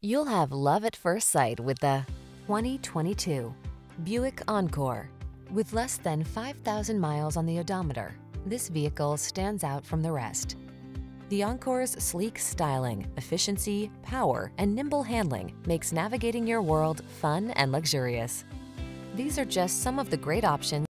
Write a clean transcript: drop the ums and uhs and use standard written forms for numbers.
You'll have love at first sight with the 2022 Buick Encore. With less than 5,000 miles on the odometer, this vehicle stands out from the rest. The Encore's sleek styling, efficiency, power, and nimble handling makes navigating your world fun and luxurious. These are just some of the great options